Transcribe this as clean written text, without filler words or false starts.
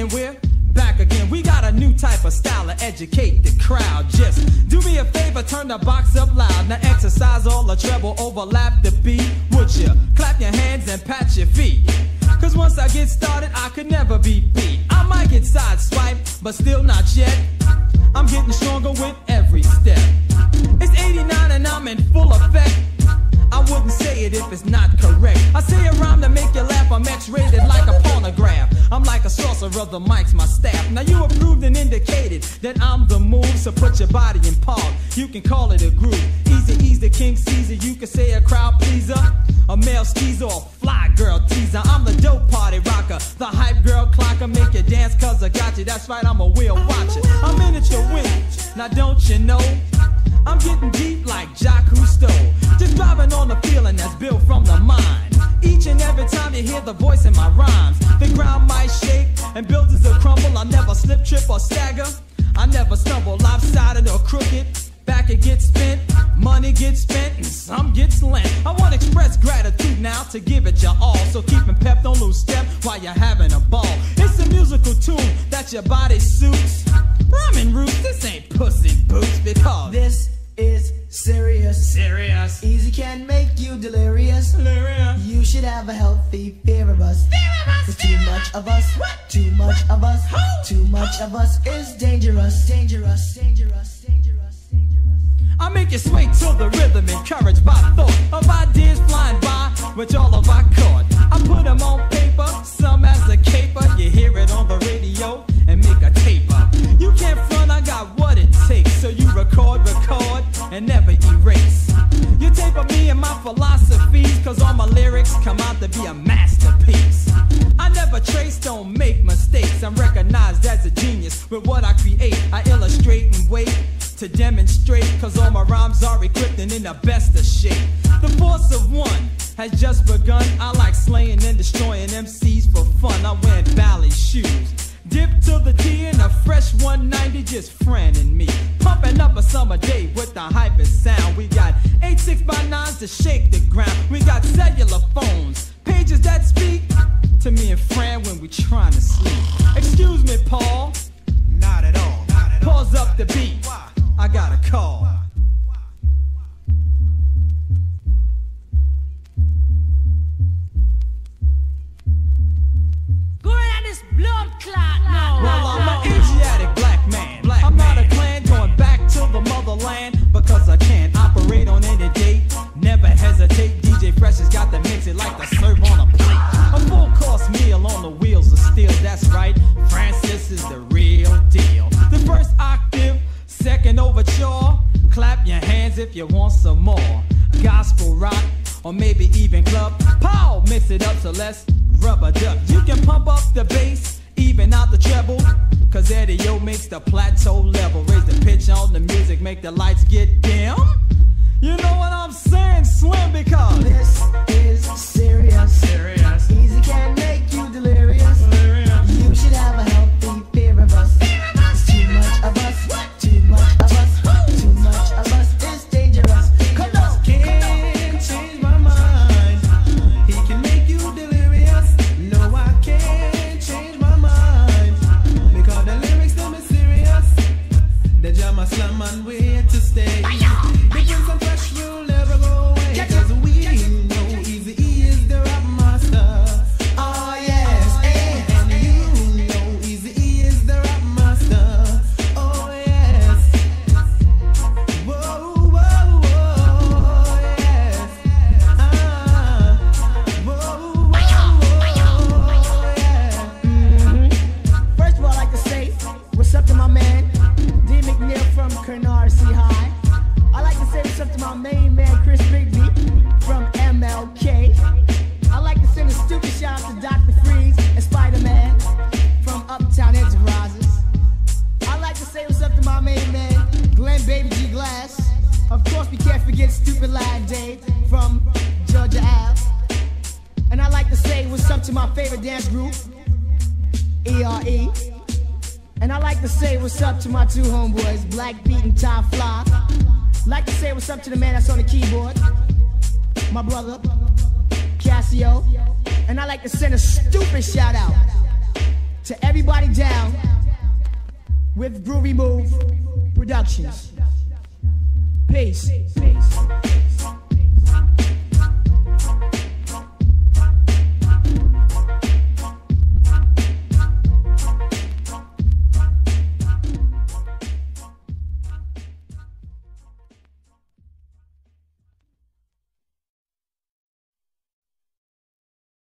again, we're back again. We got a new type of style to educate the crowd. Just do me a favor, turn the box up loud. Now exercise all the treble, overlap the beat. Would you clap your hands and pat your feet? Cause once I get started, I could never be beat. I might get sideswiped, but still not yet. I'm getting stronger with every step. It's 89 and I'm in full effect. I wouldn't say it if it's not correct. I say a rhyme to make you laugh. I'm X-rated like a pornograph. I'm like a sorcerer, the mic's my staff. Now you approved and indicated that I'm the move, so put your body in park. You can call it a groove. Easy, the King Caesar. You can say a crowd pleaser, a male skeezer, or a fly girl teaser. I'm the dope party rocker, the hype girl clocker. Make you dance cause I got you. That's right, I'm a wheel watcher. I'm in at your wings. Now don't you know I'm getting deep like Jacques Cousteau. Just driving on the feeling that's built from the mind. Each and every time you hear the voice in my rhymes, the ground might shake and buildings will crumble. I never slip, trip, or stagger. I never stumble lopsided or crooked. Back it gets spent, money gets spent, and some gets lent. I want to express gratitude now to give it your all. So keeping pep, don't lose step while you're having a ball. It's a musical tune that your body suits. Rhyming roots, this ain't Puss in Boots, because this is serious. Serious. Easy can make you delirious. Delirious. You should have a healthy fear of us. Fear of us. Cause too much of us. What? Too much of us. Who? Too much of us is dangerous. Dangerous. Dangerous. Dangerous. I make you sway to the rhythm, encouraged by thought of ideas flying by, which all of I caught. I put them on paper, some as a caper. You hear it on the radio and make a tape up. You can't front, I got what it takes. So you record, and never erase. You tape of me and my philosophies, cause all my lyrics come out to be a masterpiece. I never trace, don't make mistakes. I'm recognized as a genius with what I create. I illustrate and wait to demonstrate, cause all my rhymes are equipped and in the best of shape. The force of one has just begun. I like slaying and destroying MCs for fun. I'm wearing ballet shoes, dip to the T in a fresh 190, just franning me. Pumping up a summer day with the hypest sound. We got 8 6x9s to shake the ground. We got cellular phones, pages that speak to me and Fran when we trying to sleep. Excuse me, Paul. Not at all. Not at all. Pause up the beat. Why? I got a call. Going on this blood clot now. Well, I'm an Asiatic black man. I'm not a clan going back to the motherland because I can't operate on any date. Never hesitate. DJ Fresh has got to mix it like the serve on a plate. A full course meal on the wheels of steel. That's right. Francis is the real deal. The first octave, second overture. Clap your hands if you want some more. Gospel rock or maybe even club. Pow! Mix it up, so let's rub-a-dub. You can pump up the bass, even out the treble, cause Eddie O makes the plateau level. Raise the pitch on the music, make the lights get dim. You know what I'm saying, Slim, because this is serious. Serious. Easy can make you delirious. Delirious. You should have a healthy fear of us. Too much of us. Too much of us. Too much of us is dangerous. Come on. Can't change my mind. He can make you delirious. No, I can't change my mind. Because the lyrics them is serious. The jam a slam and wait to stay. Difference and fresh will never go away. Cause we know Easy E is the rap master. Oh yes. And you know Easy E is the rap master. Oh yes. Whoa, whoa, whoa, yes. Whoa, whoa, yeah. First of all, I'd like to say what's up to my man D. McNeil from Canarsie High. I'd like to say what's up to my main man Chris Bigby from MLK. I'd like to send a stupid shout out to Dr. Freeze and Spider-Man from Uptown Enterprises. I'd like to say what's up to my main man Glenn Baby G Glass. Of course, we can't forget Stupid Lad Dave from Georgia Ave. And I'd like to say what's up to my favorite dance group, ERE. And I like to say what's up to my two homeboys, Black Beat and Ty Fly. Like to say what's up to the man that's on the keyboard, my brother, Casio. And I like to send a stupid shout out to everybody down with Groovy Move Productions. Peace.